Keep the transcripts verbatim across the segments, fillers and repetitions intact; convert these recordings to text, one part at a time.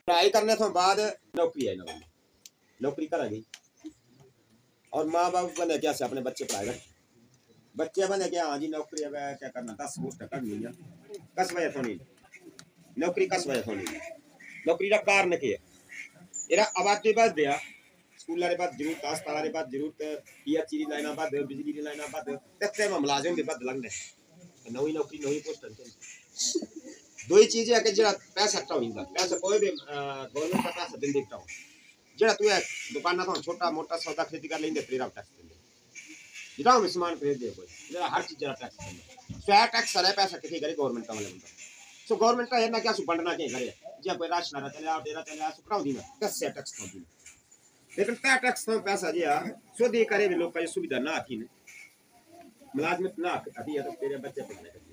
पढ़ाई करने तो बाद नौकरी है, नौकरी करा गई और माँ बाप बने क्या से अपने बच्चे पढ़ाएगा, बच्चे बने क्या हाँ जी नौकरी है क्या करना, दस पोस्ट करनी है, कस वजह थोड़ी नौकरी, कस वजह थोड़ी नौकरी का कारण क्या है, आबादी बढ़ दिया, स्कूल रे बाद जरूरत, अस्पताल रे बाद जरूरत, पीएचई दी लाइना बाद, बिजली दी लाइना बाद, तत्ते में मुलाजिम भी बद लगने, नवी नौकरी नवी पोस्ट दो ही चीजें है कि जरा पैसा अच्छा होइंदा, पैसा कोई भी गवर्नमेंट का पैसा दिन देखता हूं जरा तू है दुकान ना छोटा मोटा सौदा खरीद कर लेंदे फ्री ऑफ टैक्स देंदे, जरा हम सामान खरीद दे कोई जरा हर चीज जरा टैक्स देंदे, फैट टैक्स सारा पैसा किथे करे गवर्नमेंट का वाले बंदा, सो गवर्नमेंट का है ना क्या सु बंटना के करे, जे कोई राशन ना चले आ डेरा चले आ सुकराव दी ना दस से टैक्स दी, लेकिन फैट टैक्स तो पैसा जे आ सो दे करे भी लोग का सुविधा ना आती ने, मुलाजमत ना अभी तो तेरे बच्चे पढ़ने के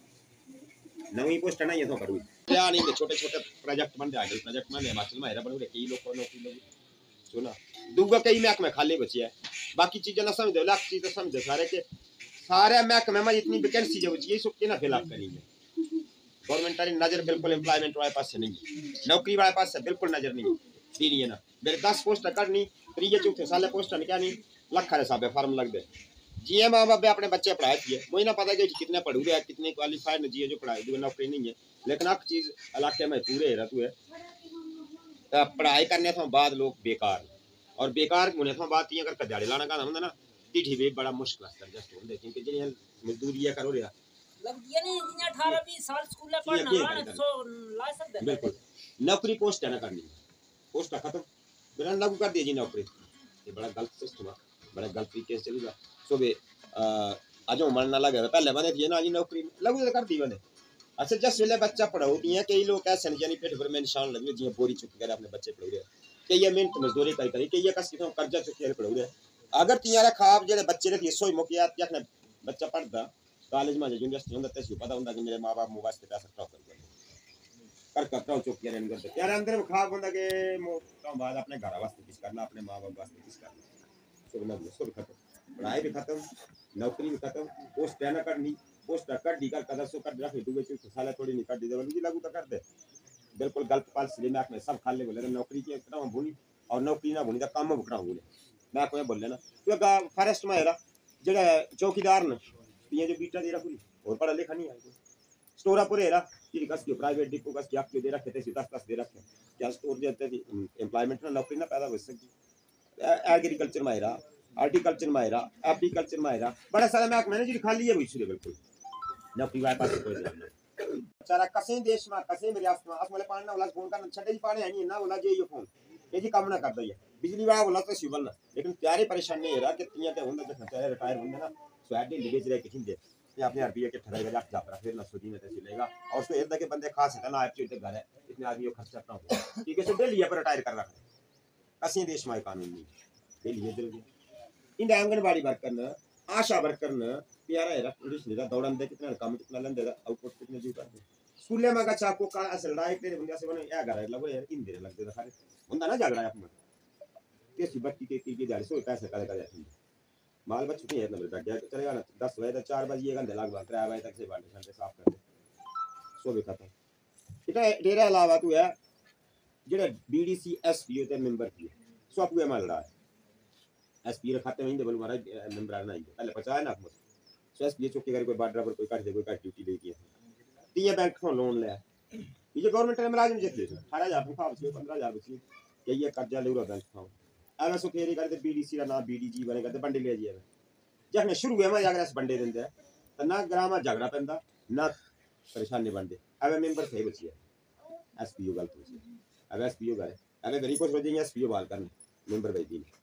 नवी पोस्ट नहीं है तो करूँ क्या नहीं तो छोटे छोटे प्रोजेक्ट बन जाए, प्रोजेक्ट में हिमाचल में हेरा बनूंगे कई लोग को नौकरी लगी सुना दूगा कई महकमे खाली बची है, बाकी चीजें ना समझो, लाख चीजें समझो सारे के सारे महकमे में इतनी वैकेंसी जो बची है सब के ना फिलअप करेंगे, गवर्नमेंट की नजर बिल्कुल एम्प्लॉयमेंट वाले पास से नहीं, नौकरी वाले पास से बिल्कुल नजर नहीं दी है ना, मेरे दस पोस्ट करनी त्रीजे चौथे साल पोस्ट क्या नहीं लखा हिसाब फार्म लग दे जी माँ बाप अपने बच्चे पढ़ाए थे मुझे ना पता कि कितने पढ़ूगे कितने क्वालिफाइड जी जो पढ़ाई दी नौकरी नहीं है, लेकिन एक चीज इलाके में पूरे रहा तू है तो पढ़ाई करने तो बाद लोग बेकार और बेकार होने तो बाद अगर कजाड़े लाना का होंगे ना तिठी भी बड़ा मुश्किल एडजस्ट होंगे क्योंकि जी मजदूरी है करो रहा अठारह बीस साल स्कूल पढ़ना बिल्कुल नौकरी पोस्ट है ना करनी पोस्ट खत्म बिना लागू कर दिया जी नौकरी, ये बड़ा गलत सिस्टम है, बड़ा गलत तरीके से चलेगा सुबह आज मन ना लगे पहले बने थी ना जी नौकरी लागू कर दी मैंने अच्छा जस वेले बच्चा पढ़ाओ दिए कई लोग ऐसे यानी पेट भर में निशान लगे जी बोरी चुक कर अपने बच्चे पढ़ो रहे कई मेहनत मजदूरी कर करी कई कस कर्जा चुक कर पढ़ो रहे अगर तुम्हारा खाब जो बच्चे रखिए सोई मुखिया बच्चा पढ़ता कॉलेज में यूनिवर्सिटी होंगे तो पता होंगे कि मेरे माँ बाप मुँह वास्ते पैसा टॉप कर करता हूँ चुप के अंदर से यार अंदर में खाब होंगे कि बाद अपने घर वास्ते किस करना अपने माँ बाप वास्ते किस करना सब लग सब खत्म पढ़ाई भी खत्म नौकरी भी खत्म पोस्ट ना करनी पोस्ट कर दी कर कदर सो कर रख दूगे चीज साला थोड़ी नहीं कर दी देवल जी लागू तो कर दे बिल्कुल गलत पॉलिसी में में सब खा ले बोले नौकरी की इतना भूनी और नौकरी ना भूनी तो काम भुगतना बोले मैं कोई बोल लेना तो फॉरेस्ट में हेरा जेड़ा चौकीदार ने ये जो बीटा दे रहा पूरी और पढ़ा लिखा नहीं है स्टोरा पूरे हेरा कि कस के प्राइवेट डिपो कस के आप दे रखे थे दस दस दे रखे क्या स्टोर देते थे एम्प्लॉयमेंट ना नौकरी ना पैदा हो सकती एग्रीकल्चर में हेरा हॉर्टिकल्चर में हेरा एप्रीकल्चर में हेरा बड़ा सारा महकमा है जी खाली है वही बिल्कुल नौकरी वाले पास कोई नहीं बेचारा कसे देश में कसे मेरे आस में आस वाले पानी ना वाला फोन करना छड़े जी पानी है नहीं ना वाला जे ये फोन ये जी काम ना करता है बिजली वाला वाला तो सिवल ना लेकिन प्यारे परेशानी है रहा कि तिया ते होंदा जखन चाहे रिटायर होंदा ना स्वाडी लिगेज रहे किथिन दे ये अपने रुपये के ठहराई वाला जा पर फिर ना सोची में ते चलेगा और उसको इधर के बंदे खास है ना आपके घर है इतने आदमी को खर्चा करना हो ठीक है सो डेली पर रिटायर कर रखा कसे देश में कानून नहीं डेली ये जल्दी इन आंगनबाड़ी वर्कर ने आशा वर्कर ने प्यारा है पुलिस ने दौड़न दे कितना काम कितना लंदे आउटपुट कितने जीव करते स्कूल में का चाको का असल राय तेरे बंदे से बने या घर लगो यार इन देर लगते सारे बंदा ना झगड़ा अपना कैसी बत्ती के की जारी सो पैसे करे कर जाती माल बच्चे नहीं है ना बैठ गया चलेगा ना दस बजे तक चार बजे घंटे लगभग तीन बजे तक से बांटे घंटे साफ करते सो भी खत्म इतना डेरा अलावा तू है जेड़ा बीडीसी एसपीओ ते मेंबर की सो आपको माल रहा है एसपी खाते में बोल मारा नंबर आना ही पहले पचाया ना मत सो एसपी चुके कर कोई बार्डर पर कोई काट दे कोई काट ड्यूटी दे दिया तीन बैंक से लोन ले ये गवर्नमेंट ने मुलाजिम जेते अठारह हज़ार रुपया से पंद्रह हज़ार बची के ये कर्जा ले रहा बैंक खाओ अगर सो फेरी करते बीडीसी का नाम बीडीजी बने करते बंडे ले जिए जखने शुरू हुए में अगर ऐसे बंडे देंगे तो ना ग्राम झगड़ा पैंदा ना परेशानी बनते अब मेंबर सही बची है एसपीओ गलत बची अब एसपीओ गए अगर गरीब को सोचेंगे एसपीओ बाल करने मेंबर भेज दी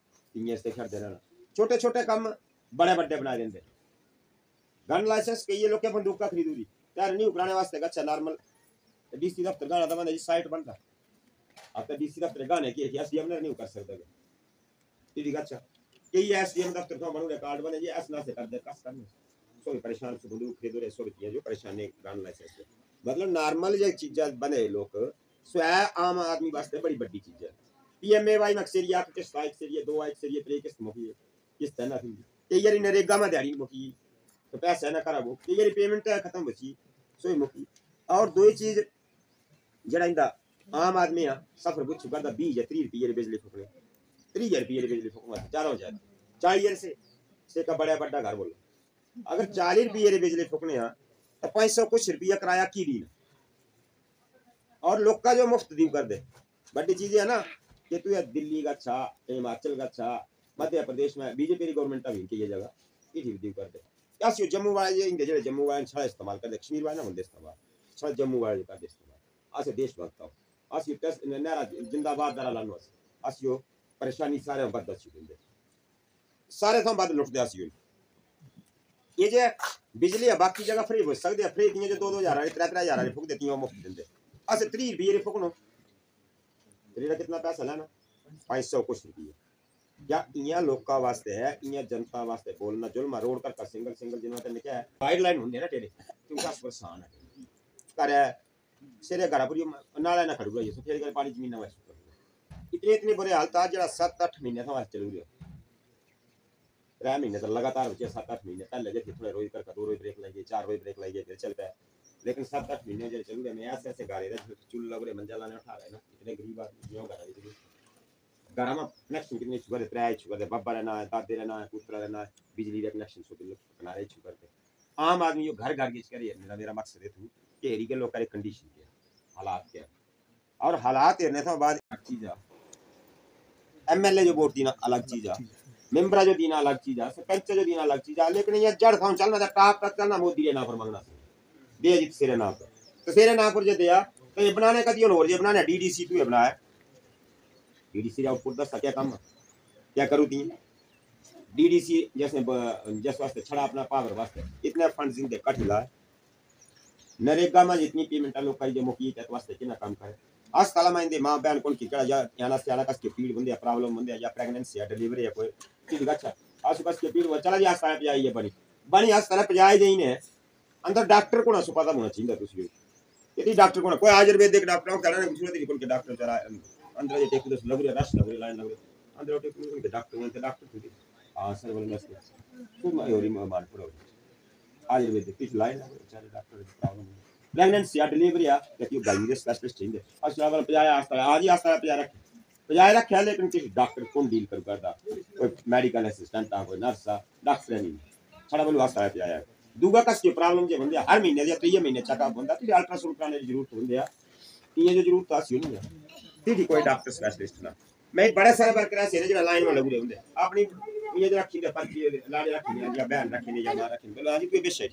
छोटे छोटे काम बड़े बड़े बना देंगे गन लाइसेंस कई लोग के बंदूक का खरीदूरी त्यार नहीं उकराने वास्ते अच्छा नॉर्मल डीसी दफ्तर गाना था मैंने साइट बनता अब तो डीसी दफ्तर गाने की एसडीएम ने नहीं कर सकता ठीक अच्छा कई एसडीएम दफ्तर तो बनू कार्ड बने जी एस ना से कर दे कस करने सो परेशान से बंदूक खरीदो रे सो रुपया जो परेशानी गन लाइसेंस मतलब नॉर्मल जो चीज़ें बने लोग सो आम आदमी वास्ते बड़ी बड़ी चीज़ है पीएमएवाई में अक्सरिया किस्त अक्सरिया दो अक्सरिया त्रे किस्त मुकी किस्त है ना थी कई यारी नरेगा में दिहाड़ी मुकी तो पैसा ना करा वो कई यारी पेमेंट खत्म बची सोई मुकी और दो ही चीज जरा इंदा आम आदमी आ सफर कुछ करदा बीस या तीस रुपये बिजली फूकने तीस रुपये बिजली फूकना ज्यादा हो जाए चालीस से से का बड़ा बड़ा घर बोलो अगर चालीस रुपये बिजली फूकने आ तो पाँच सौ कुछ रुपया किराया की दी और लोग का जो मुफ्त दीव कर दे बड़ी चीज है ना कि तू दिल्ली का अच्छा हिमाचल का अच्छा मध्य प्रदेश में बीजेपी की गवर्नमेंट अभी इनकी ये जगह ये दीव कर दे क्या सी जम्मू वाले इंदे जेडे जम्मू वाले छड़ा इस्तेमाल कर दे कश्मीर वाले ना होंदे इस्तेमाल छड़ा जम्मू वाले कर दे इस्तेमाल आसे देश भक्त हो आसी टेस्ट नारा जिंदाबाद नारा लानो आसियो परेशानी सारे बद दसी देंदे सारे तो बद लुट दे आसियो ये जे बिजली बाकी जगह फ्री हो सकदे फ्री किए जो दो दो हजार त्रै त्रै हजार फूक देती मुफ्त देंदे अस तीस रुपये फूकनो तेरा कितना पैसा लेना पाँच सौ कुछ रुपये या इया लोका वास्ते है इया जनता वास्ते बोलना जुल्म रोड कर सिंगल सिंगल जिन्हों ते लिखा है गाइडलाइन होंदी है ना तेरे तू दस परेशान है कर सिरे घर पूरी नाला ना खड़ूगा ये फिर कर पानी जमीन में इतने इतने बुरे हालत आ जरा सात आठ महीने तो चलू रहा त्रै महीने तो लगातार बचे सात आठ महीने पहले जे थोड़े रोज कर दो रोज ब्रेक लाइए चार रोज ब्रेक लाइए फिर चल पे लेकिन सात आठ महीने जो चलू रहे मैं ऐसे ऐसे गारे चूल्हा लग रहे मंजिला ने उठा रहे ना इतने गरीब आदमी क्यों कर रहे घर में कनेक्शन कितने शुगर त्रै शुगर बाबा रहना है दादे रहना है पुत्र रहना है बिजली का कनेक्शन सो बना रहे शुगर के आम आदमी जो घर घर गिच करे मेरा मेरा मकसद है तू कि एरी के लोग करे कंडीशन के हालात के और हालात हेरने तो बाद चीज आ एमएलए जो वोट देना अलग चीज आ मेंबर जो देना अलग चीज आ सरपंच जो देना अलग चीज आ लेकिन ये जड़ था चलना टॉप तक चलना मोदी के नाम पर मांगना दे जित सिरे नाम पर तो सिरे नाम पर जो दिया तो ये बनाने का दियो और ये बनाने डीडीसी तू बनाया डीडीसी आउटपुट दस क्या काम क्या करूँ दी डीडीसी जैसे जैसे वास्ते छड़ा अपना पावर वास्ते इतने फंड जिंदे कट हिला नरेगा में जितनी पेमेंट लोग कई जो मुकी के वास्ते कितना काम करे आज ताला में इंदे मां बहन कौन की कड़ा या याना से याना कस के पीड़ बंदे प्रॉब्लम बंदे या प्रेगनेंसी या डिलीवरी या कोई चीज अच्छा आज कस के पीड़ वो चला जा अस्पताल पे जाइए बनी बनी अस्पताल पे जाए जाई ने अंदर डॉक्टर को ना सुपाता होना चाहिए तुसी यदि डॉक्टर को ना कोई आयुर्वेदिक डॉक्टर को कड़ा ने कुछ नहीं कोई डॉक्टर चला अंदर ये टेक दस लग रहा रश लग रही लाइन लग रही अंदर टेक उनके डॉक्टर उनके डॉक्टर थी हां सर बोले मस्त खूब मायोरी मार पड़ो आयुर्वेदिक किस लाइन लग रही सारे डॉक्टर की प्रॉब्लम प्रेगनेंसी या डिलीवरी या कि गाइनी स्पेशलिस्ट चाहिए अस्पताल वाला पजाया अस्पताल आज ही अस्पताल पजा रखे पजाया रखे लेकिन किसी डॉक्टर कौन डील कर करता कोई मेडिकल असिस्टेंट आ कोई नर्स आ डॉक्टर नहीं छड़ा बोलो अस्पताल पजाया दूगा कस की प्रॉब्लम जे बंदे हर महीने या तीन महीने चेकअप होंदा तो अल्ट्रासाउंड कराने की जरूरत होंदी है ये जो जरूरत आसी नहीं है ठीक कोई डॉक्टर स्पेशलिस्ट ना मैं बड़े सारे वर्कर ऐसे जो लाइन में लगे होंगे अपनी ये जो रखी दे पर्ची लाड़े रखी या बहन रखी या मां रखी बोला आज कोई बेशे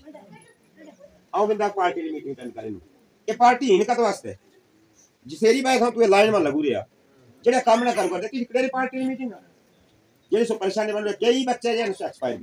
आओ बंदा पार्टी की मीटिंग अटेंड करे ये पार्टी इनका तो वास्ते जिसेरी बात हो तू लाइन में लगू रहा जेड़ा काम ना कर करते कि केड़ी पार्टी की मीटिंग जेड़े सो परेशानी बन रहे कई बच्चे जे एक्सपायर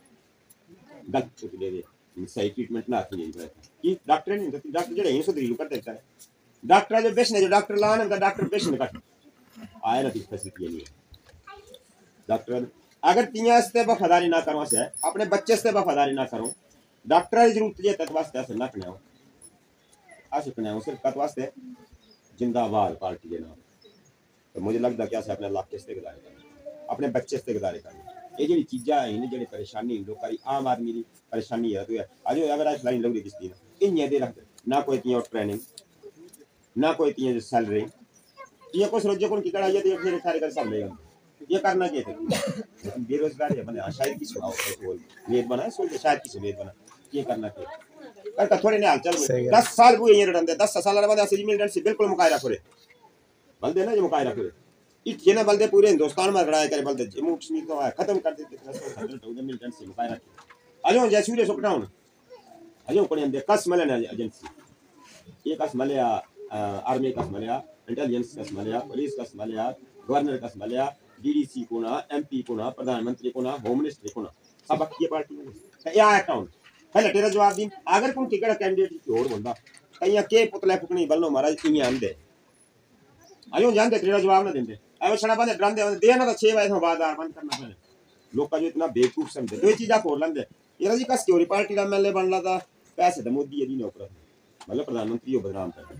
गलत कुछ दे दे सही ट्रीटमेंट ना आती है कि डॉक्टर नहीं होता डॉक्टर जेड़े इनसे दलील कर देता है डॉक्टर जो बेचने जो डॉक्टर लाने का डॉक्टर बेचने का आए ना किस फैसिलिटी नहीं है डॉक्टर अगर तिया से वफादारी ना करो से अपने बच्चे से वफादारी ना करो डॉक्टर की जरूरत है तक वास्ते ऐसे ना करना हो ऐसे करना हो सिर्फ तक वास्ते जिंदाबाद पार्टी के नाम तो मुझे लगता क्या से अपने इलाके से गुजारे करना अपने बच्चे से गुजारे करना ये जी चीज़ा है जी परेशानी लोग आम आदमी की परेशानी है तो आज अगर आज लाइन लग रही किस दिन इन दे रखते ना कोई तिया ट्रेनिंग ना कोई तीन सैलरी ये कुछ रोजे कौन की कड़ा ये तो फिर सारे कर सब लेगा ये करना क्या है बेरोजगार है बने शायद किसी आओ बोल वेद बना सोच शायद किसी वेद बना ये करना क्या कर थोड़े ने हाल चल दस साल हुए ये रडन दे दस साल बाद असली मिलिटेंट से बिल्कुल मुकाय रखो रे बलदे ना जो मुकाय रखो रे इट ये ना बलदे पूरे हिंदुस्तान में लड़ाई करे बलदे जम्मू कश्मीर तो खत्म कर देते मिलिटेंट से मुकाय रखो अजो जैसे रे सुकटाउन अजो कोने दे कस मले एजेंसी ये कस मले आर्मी कस मलिया इंटेलिजेंस कस मलिया पुलिस कस मलिया गवर्नर कस मलिया डीडीसी को ना एमपी को ना प्रधानमंत्री को ना होम मिनिस्टर को ना सब की पार्टी में या अकाउंट पहले तेरा जवाब दी अगर कोई टिकट कैंडिडेट की और बंदा कहीं के पुतले फुकनी बल्लो महाराज इं आंदे आयो जानते तेरा जवाब ना देंदे अब छड़ा बंदे डरांदे देना तो छह बजे बाद बंद करना पहले लोग का जो इतना बेवकूफ समझे दो चीज़ा खोल लेंदे ये जी कस की पार्टी का एमएलए बनला था पैसे तो मोदी यदि ने ऊपर मतलब प्रधानमंत्री बदनाम कर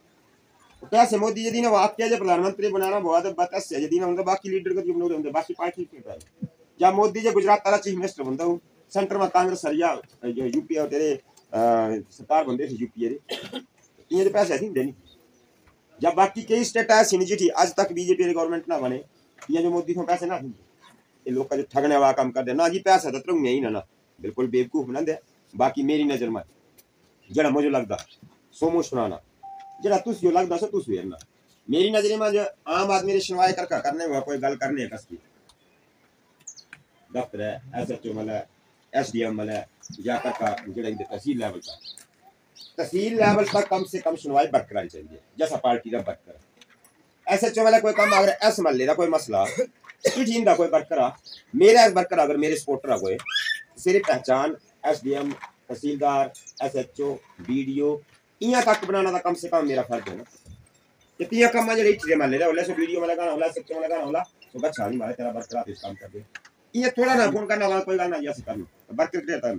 पैसे मोदी यदि ने वाक्य जो प्रधानमंत्री बनाना बहुत बतस है यदि ने बाकी लीडर को जुमनो होंगे बाकी पार्टी के या मोदी जो गुजरात वाला चीफ मिनिस्टर बनता हूं सेंटर में कांग्रेस सरिया जो यूपी और तेरे सरकार बनते थे यूपी रे ये तो पैसे नहीं देनी जब बाकी कई स्टेट ऐसी नहीं जिठी आज तक बीजेपी की गवर्नमेंट ना बने या जो मोदी को पैसे ना ये लोग का जो ठगने वाला काम कर दे ना जी पैसा तो तुम यही ना ना बिल्कुल बेवकूफ बना दे। बाकी मेरी नजर में जरा मुझे लगता सोमो सुनाना जरा तुस जो लगता सो तुस वेरना मेरी नजर में जो आम आदमी ने सुनवाई कर करने हुआ कोई गल करने है कसकी दफ्तर है एस एच ओ मतलब एस डी एम मतलब या का जरा तहसील लेवल का तहसील लेवल पर कम से कम सुनवाई बरकरार चाहिए जैसा पार्टी का बरकरार एस एच ओ वाला कोई काम अगर एस मल लेदा कोई मसला चिट्ठी दा कोई बरकरार मेरा बरकरार अगर मेरे सपोर्टर आ कोई सिर्फ पहचान एस डी एम तहसीलदार S H O B D O इया तक बनाना का कम से कम मेरा फर्ज है ना कि तिया काम जो इट्ठे मल लेदा ओला सो वीडियो में लगाना ओला एस एच ओ में लगाना ओला तो बच्चा नहीं मारे तेरा बरकरार इस काम कर दे ये थोड़ा ना फोन करना वाला कोई गाना जैसे करना बरकरार देता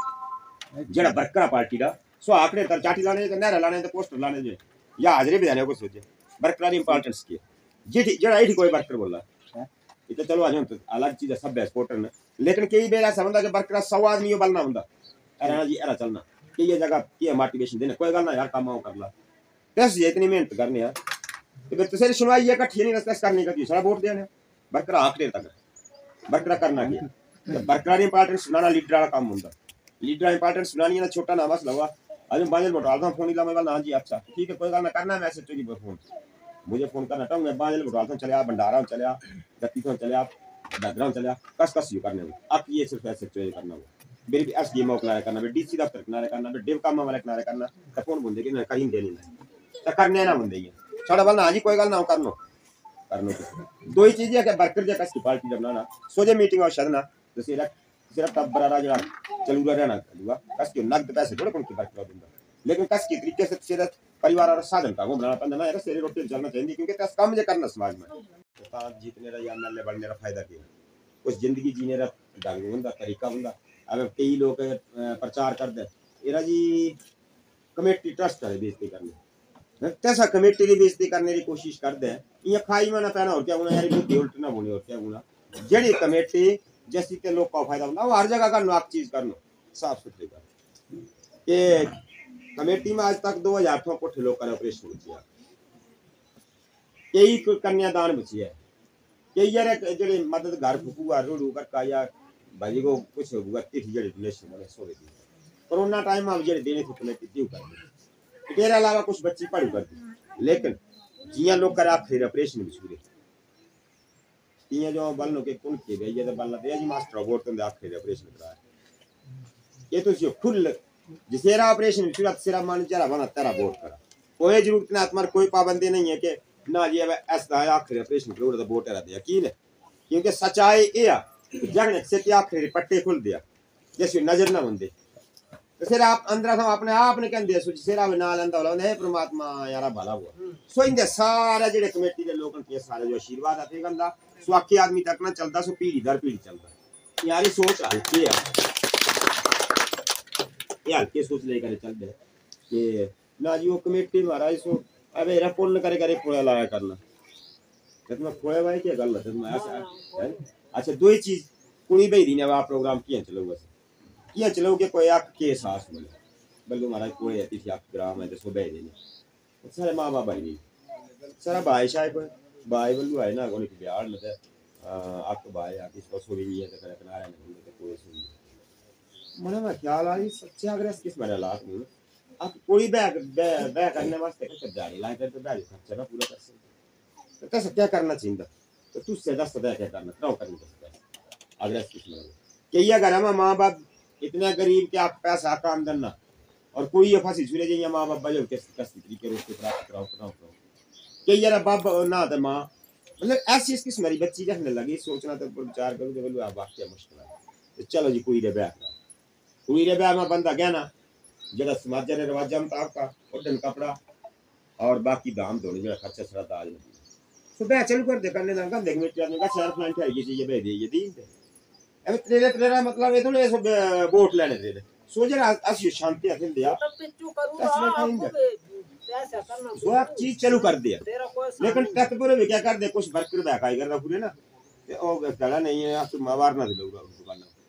है जरा बरकरार पार्टी का सो आंकड़े तर चाटी लाने तो नहर लाने तो पोस्टर लाने जो या हाजरी बजाने को सोचे बरकरार इंपॉर्टेंस की जी जरा इठी कोई बरकरार बोला ये तो चलो आज तो अलग चीज है सब है सपोर्टर ने लेकिन कई बार ऐसा होता है कि बरकरार सौ आदमी बलना होता अरे जी अरा चलना कि ये जगह की मोटिवेशन देना कोई गल ना यार काम कर ला टेस्ट ये इतनी मेहनत करने यार तो फिर तुझे सुनवाई ये इकट्ठी नहीं रस्ता करने का सारा वोट देने बरकरार आंकड़े तक बरकरार करना क्या बरकरार इंपॉर्टेंस सुनाना लीडर वाला काम होता लीडर इंपॉर्टेंस सुनानी है ना छोटा ना मसला हुआ आज बाजल बटालता फोन ही मैं हाँ जी अच्छा ठीक है कोई गल ना करना मैं एसएचओ की फोन मुझे फोन करना टाऊँ मैं बाजल बटालता चले भंडारा चले गति तो चले बैकग्राउंड चले कस कस यू करने अब ये सिर्फ एसएचओ करना हो मेरी एस डी एम किनारे करना डीसी दफ्तर किनारे करना डिव काम वाले किनारे करना तो फोन बुंदे कि कहीं देनी ना तो करने ना बुंदे छोड़ा बोलना हाँ जी कोई गल ना करनो करनो दो ही चीजें कि बरकर जो कस की पार्टी जब बनाना सोचे मीटिंग और शदना तो सिर्फ सिर्फ तब बरारा जो चलूगा रहना करूँगा कस के नकद पैसे थोड़े कौन की बरकरार दूंगा लेकिन कस की तरीके से सिर्फ परिवार और साधन का वो बनाना पड़ना ना यार सेरी रोटी चलना चाहिए क्योंकि कस काम जो करना समाज में तो जीतने रहा या एमएलए बनने का फायदा क्या कुछ जिंदगी जीने का ढंग होंगे तरीका होंगे अगर कई लोग प्रचार कर दे एरा जी कमेटी ट्रस्ट है बेइज्जती करने तैसा कमेटी की बेइज्जती करने की कोशिश कर दे ये खाई में ना पैना और क्या होना यार बुद्धि उल्ट ना होनी और क्या होना जड़ी कमेटी जैसी के लोग का फायदा होना वो हर जगह का नाक चीज करना साफ सुथरी कर के कमेटी में आज तक दो हजार थों पुठ लोग का ऑपरेशन बचिया कई कन्यादान बची है कई यार जड़े मदद घर फुकूआ रूड़ू कर का या भाई को कुछ होगा तिथि जड़े डोनेशन वाले सो दी कोरोना टाइम में जड़े देने थे कमेटी ड्यू कर तेरे अलावा कुछ बच्ची पढ़ी कर दी लेकिन जिया लोग कर आखिर ऑपरेशन भी छूरे तिया जो बल्लो के कुल के गई ये तो बल्ला दे जी मास्टर वोट तो आखिर ऑपरेशन कराया ये तो जो फुल जिसेरा ऑपरेशन छूरा तेरा मान जरा बना तेरा वोट करा कोई जरूरत ना तुम्हारी कोई पाबंदी नहीं है कि ना जी ऐसा आखिर ऑपरेशन करो तो वोट करा दिया की ने क्योंकि सच्चाई ये आ जगने से क्या आखिर पट्टे खुल दिया जैसे नजर ना बंदे तो फिर आप अंदर हम अपने आप ने कहते सो सिरा में नाल अंदा होला है परमात्मा यारा भला हुआ सो इंदे सारे जेडे कमेटी दे लोगन के सारे जो आशीर्वाद आते गंदा सो आखे आदमी तक ना चलता सो पीढ़ी दर पीढ़ी चलता यारी सोच हल्की है ये हल्के सोच लेकर चल दे कि ना जी वो कमेटी महाराज सो अबे एरा पुण्य करे करे पुण्य लाया करना जब मैं खोए भाई क्या गल है मैं ऐसा अच्छा दो ही चीज कुड़ी बेरी ने वा प्रोग्राम किया चलो बस किया चलो के कोई आख के सास बोले बल्लू महाराज कोई आती थी आप ग्राम है तो सो बेरे ने सारे मां बाप भाई सारा भाई शायद कोई भाई बल्लू है ना कोई बिहार में तो आप भाई आके इसको सो भी नहीं है तो करे किनारे में तो कोई सुन मने में ख्याल आई सच्चे अगर किस बड़ा लाख नहीं आप कोई बैग बैग करने वास्ते कुछ गाड़ी लाए तो बैग खर्चा ना पूरा कर सकते तो कैसे क्या करना चाहिए तो तू से दस क्या करना क्यों करना सकता अगर किस में कि ये अगर हम माँ बाप इतना गरीब कि आप पैसा काम करना और कोई ये फंसी छुरे जाइए माँ बाप बजे किस किस तरीके रोटी प्राप्त कराओ कराओ कि यार बाप ना तो माँ मतलब ऐसी इसकी मेरी बच्ची जखने लगी सोचना तो विचार करूँ तो बोलूँ आप वाक्य मुश्किल है तो चलो जी कोई रे ब्याह कोई रे ब्याह में बंदा गया ना जरा समाज ने रवाजा मुताबिक का उड़न कपड़ा और बाकी दाम धोने जरा खर्चा सरा दाज नहीं तो ब्याह चल कर दे करने लगा देख मिट जाने का चार प्लांट है ये चीज बे दे ये दी अब तेरे तेरा मतलब ये थोड़े सब वोट लेने दे सो जरा असि शांति अखिल दिया तब पिच्चू करूंगा ऐसा करना वो आप चीज चालू कर दिया लेकिन तक पूरे भी क्या कर दे कुछ वर्कर बैक आई कर रहा पूरे ना ओ गड़ा नहीं है आप मारना दे लोग दुकान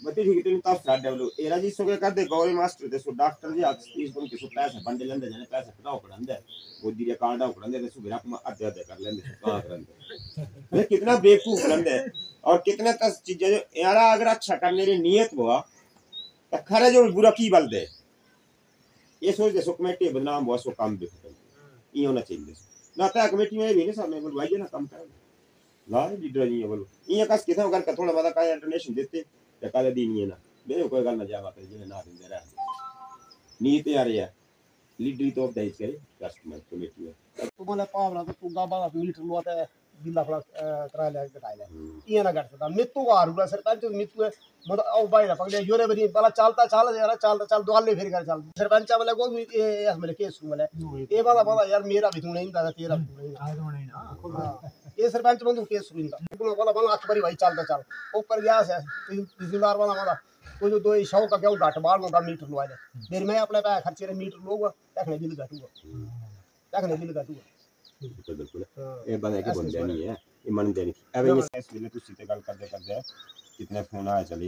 बत्ती ठीक तेन ता स्टार्ट डेवलप एरा जी सो के कर दे गौरी मास्टर दे सो डॉक्टर जी आज तीस बन के सो पैसा बंडे लेंदे जने पैसा कटाओ पड़ंदे वो दिया कार्ड पड़ंदे ते सुबह रात में आधे आधे कर लेंदे कहां करंदे ये कितना बेवकूफ करंदे और कितने तस चीजें यारा अगर अच्छा करने री नियत हुआ तो खरे जो बुरा की बल दे ये सोच दे सो कमेटी बदनाम हुआ सो काम देखो ये होना चाहिए ना था कमेटी में भी नहीं सामने बोल भाई ना काम कर ला लीडर जी बोलो ये कस किथा कर थोड़ा बड़ा का इंटरनेशनल देते ते काले दी नहीं है ना मेरे कोई गल ना जावा कर जिने ना दिन रहा नीत यार है लीडरी तो ऑफ द इज करे कस्टमर कमेटी में तू बोले पावला तो तू गाबा मीटर लुआते बिल्ला फला करा ले कटाई ले ये ना कर सकता मित्तू का हारूला सरपंच तो मित्तू मतलब ओ भाई ना पकड़े योरे बदी बाला चलता चल यार चलता चल दुआले फिर कर चल सरपंच वाले को भी ये मेरे केस वाले ये वाला वाला यार मेरा भी तू नहीं था तेरा भी नहीं आ तो नहीं ना ये सरपंच बंदू केस सुनिंदा वाला वाला आठ बारी भाई चलता चल ऊपर गया से तहसीलदार वाला वाला वो जो दो सौ का क्या घाट बाल होगा मीटर लुआ ले फिर मैं अपने पैसे खर्चे रे मीटर लूंगा देखने बिल घटूगा देखने बिल घटूगा बिल्कुल बिल्कुल ये बंदे के बंदे नहीं है ईमानदारी अब ये इस वेले तुसी ते गल करदे करदे कितने फोन आए चली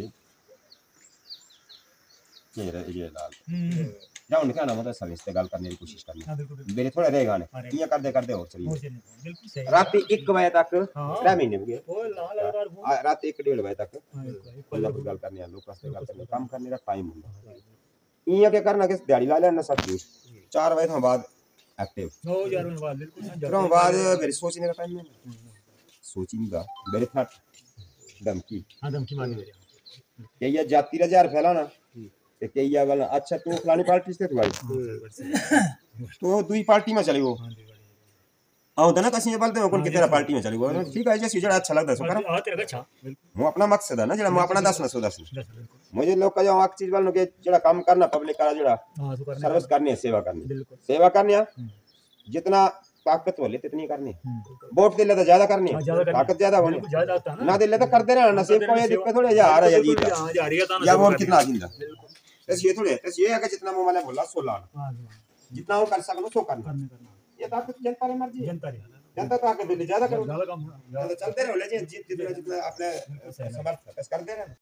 ये रे ये लाल जाओ निकाल ना मतलब सर्विस ते गल करने की कोशिश करनी मेरे थोड़ा रहेगा ने किया करदे करदे और चलिए बिल्कुल सही रात एक बजे तक त्रै महीने हो गए ओ लाल लगार रात एक डेढ़ बजे तक कोई गल करने आ लोग से गल करने काम करने का टाइम ਹੁੰਦਾ इया क्या करना कि दिहाड़ी ला लेना सब कुछ चार बजे तो बाद एक्टिव हो यार में बात बिल्कुल फिर बाद मेरे सोचने का टाइम नहीं सोचने का मेरे फट धमकी हां धमकी मार दे ये ये जाति रा जार फैलाना ते के ये वाला अच्छा तू फलानी पार्टी से तू आई तो दुई पार्टी में चली गो आओ दना कसी ये बोलते हो कौन कितना पार्टी में चली गो ठीक है जैसे जड़ा अच्छा लगदा सो कर हां तेरा अच्छा बिल्कुल वो अपना मकसद है ना जड़ा मैं अपना दस ना सो दस मुझे लोग का जो आक चीज वालों के जड़ा काम करना पब्लिक का जड़ा हां तो करना सर्विस करनी है सेवा करनी बिल्कुल सेवा करनी है जितना ताकत वाले तितनी करनी वोट दिले तो ज्यादा करनी है ताकत ज्यादा होनी ज्यादा आता है ना दिले तो कर देना नसीब को ये दिक्कत थोड़ी या हारा या जीत हां जा रही है था या और कितना जिंदा बस ये थोड़े बस ये है कि जितना मुंह वाला बोला सो लाना जितना वो कर सकनो सो करना ये ताकत जनता री मर्जी जनता री जनता ताकत दिले ज्यादा करो ज्यादा काम चलते रहो ले जी जितना जितना अपने समर्थ कर दे रहे